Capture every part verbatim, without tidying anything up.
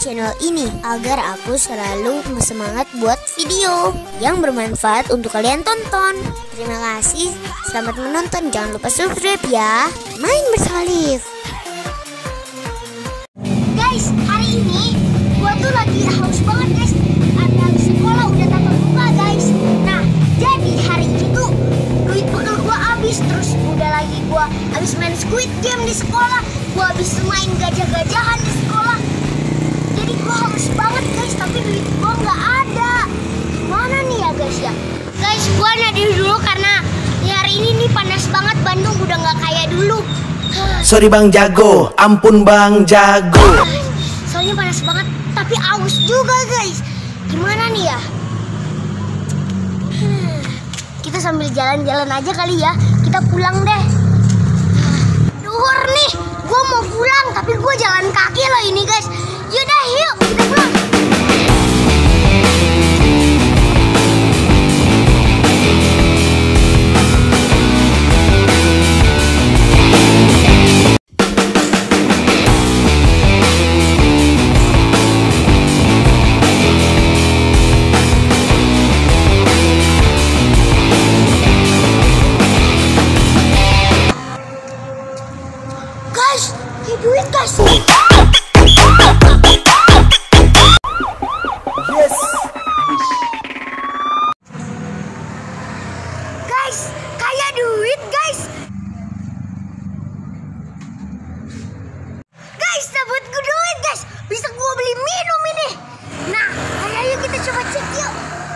channel ini agar aku selalu semangat buat video yang bermanfaat untuk kalian tonton. Terima kasih, selamat menonton. Jangan lupa subscribe ya. Main bersama Liv. Guys, hari ini gua tuh lagi haus banget guys. Ada sekolah udah tatap muka guys. Nah, jadi hari ini tuh duit bekal gua habis. Terus udah lagi gua habis main Squid Game di sekolah. Gua habis main gajah-gajahan di sekolah. Jadi gua haus banget guys, tapi duit gua nggak ada. Gimana nih ya guys ya? Guys, gua nadir dulu karena nih hari ini nih panas banget. Bandung udah nggak kayak dulu. Sorry Bang Jago, ampun Bang Jago. Soalnya panas banget, tapi aus juga guys. Gimana nih ya? Hmm, kita sambil jalan-jalan aja kali ya. Kita pulang deh. Duhur nih, gue mau pulang, tapi gue jalan kaki loh ini guys. Yaudah yuk, kita pulang. Guys, ini duit guys. Yes. Guys, kayak duit guys. Guys, dapat gue duit guys. Bisa gue beli minum ini. Nah, ayo kita coba cek yuk.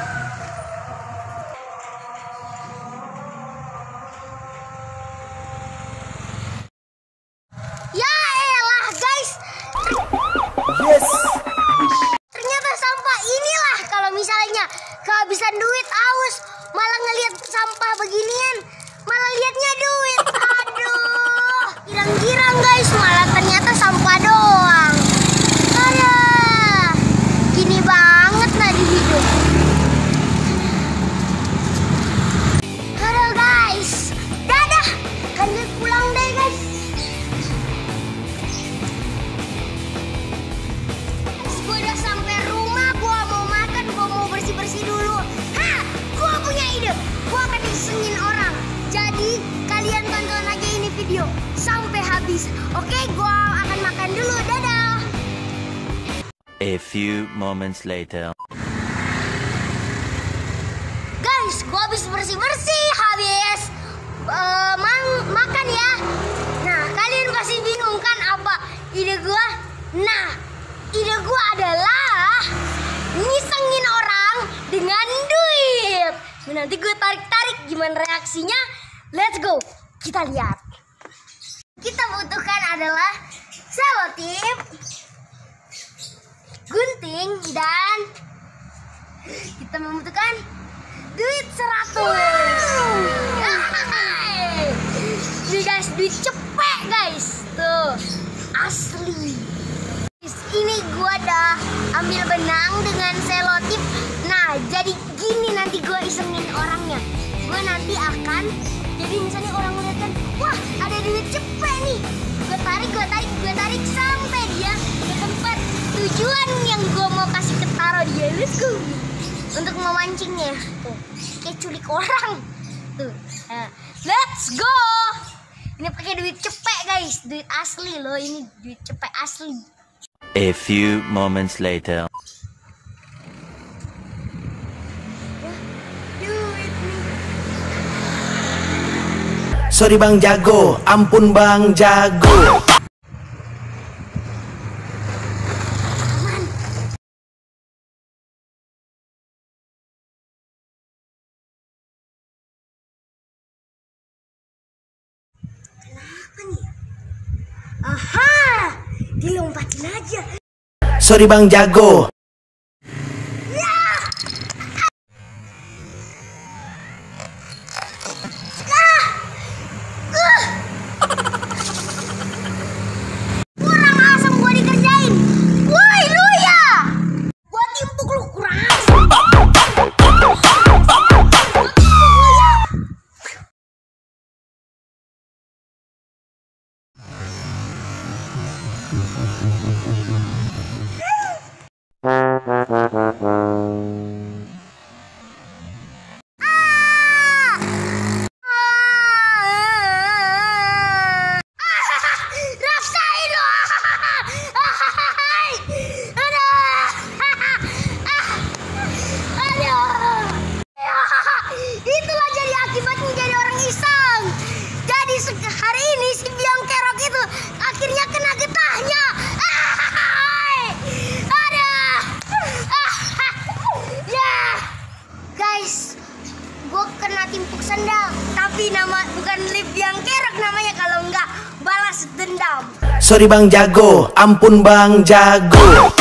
Ya elah guys. Yes. Ternyata sampah inilah kalau misalnya kehabisan duit aus, malah ngelihat sampah beginian, malah lihatnya duit. Aduh, girang-girang guys, malah ternyata sampah doang. Alah, gini banget nah di hidup. Halo guys, dadah, lanjut pulang deh guys. Gue udah sampai rumah, gue mau makan, gue mau bersih-bersih dulu. Hah, gue punya ide. Gue akan isengin orang. Jadi kalian tonton aja ini video sampai habis. Oke, gue akan makan dulu. Dadah. A few moments later. Guys, gue habis bersih-bersih, habis uh, mang- makan ya. Nah, kalian pasti bingung kan apa ide gue? Nah, ide gue adalah ngisengin orang dengan duit. Nah, nanti gue tarik-tarik gimana reaksinya. Let's go, kita lihat. Kita butuhkan adalah selotip, gunting, dan kita membutuhkan duit seratus. Ini guys, duit cepet guys. Tuh, asli. Ini gua dah ambil benang dengan selotip. Nah, jadi gini nanti gua isengin orangnya. Gua nanti akan, jadi misalnya orang lihat kan, wah ada duit cepet nih. Gua tarik, gua tarik, gua tarik sampai dia ke tempat tujuan yang gua mau kasih ketaro dia. Let's go. Untuk memancingnya. Tuh, kayak culik orang. Tuh, nah, let's go. Ini pakai duit cepet guys, duit asli loh. Ini duit cepet asli. A few moments later. Sorry Bang Jago, ampun Bang Jago. Aha, dilompatin aja. Sorry Bang Jago. Kurang asam gua dikerjain. Woi lu ya, gua timpuk lu kurang asam. Itulah jadi akibatnya jadi orang iseng. Jadi hari ini si biang kerok itu akhirnya kena getahnya. Ada. Ya, guys, gue kena timpuk sendal. Tapi nama bukan lip biang kerok namanya, kalau enggak balas dendam. Sorry Bang Jago, ampun Bang Jago.